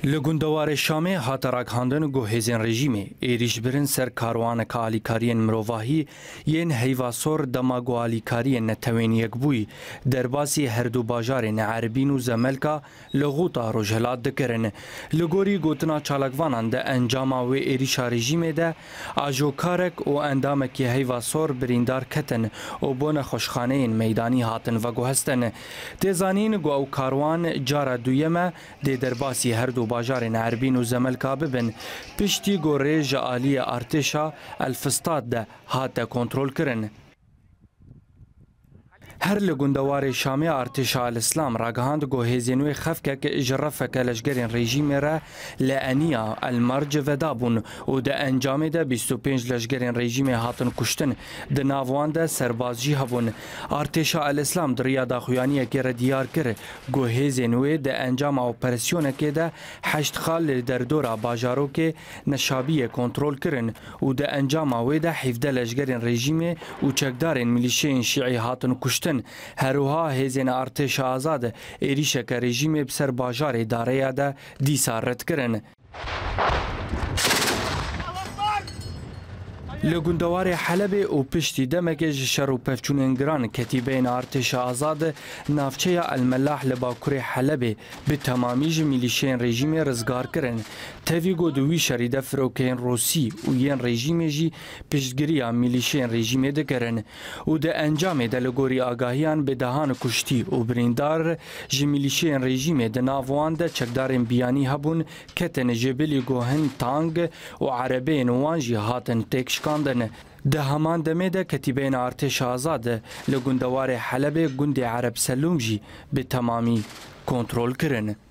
لگوندوار شامی هاتراک هاندن گو هزین رژیمی ایریش برن سر کاروان که آلیکارین مروواهی ین هیواسور دماغو آلیکارین نتوین یک بوی در باسی هر دو باجارین عربین و زملکا لغوطا روجهلات دکرن. لگوری گوتنا چالکوانان ده انجاما و ایریش رژیمی ده آجوکارک و اندامکی هیواسور بریندار کتن و بون خوشخانه میدانی هاتن و گو هستن. تیزانین گو او کاروان جارا دویمه ده در باسی هر دو باجارین عربین و زملکا ببن پشتی گوریج آلی ارتشا الفستاد ده هات کنترول کرن. هر لگوندوار شامی ارتشا الاسلام راگهاند گو هزینوی خفکه که اجرافک لشگرین رژیم را لعنیا المرج و دابون و ده انجام ده 25 لشگرین رژیم هاتن کشتن ده ناوان ده سربازجی هبون. ارتشا الاسلام دریا داخویانی که را دیار کر گو هزینوی ده انجام اپراسیون که ده 8 خال در دورا باجارو که نشابی کنترول کرن و ده انجام وی ده 17 لشگرین رژیم و چکدارین میلیشین شیعی هاتن کشتن. هروها هزین ارتش آزاد ایریشک رژیم بسر باجار داره ده دیسا رد کرن. لگوندوار حلب و پشتی دمک شر و پفچون گران کتیبین ارتش آزاد نافچه الملاح لباکور حلب به تمامیج میلیشین رژیم رزگار کرن. تفیگو دوی شریده فروکین روسی و ین رژیم جی پشتگیری میلیشین رژیم دکرن و ده انجام ده لگوری آگاهیان به دهان کشتی و بریندار جی میلیشین رژیم ده ناوان ده چکدارین بیانی هبون کتن جبلی گوهن تانگ و عربین وان جی هاتن تکش ده همان دمه ده کتیبین ارتش آزاد لگوندوار حلب گوند عرب سلوم جی به تمامی کنترول کرن.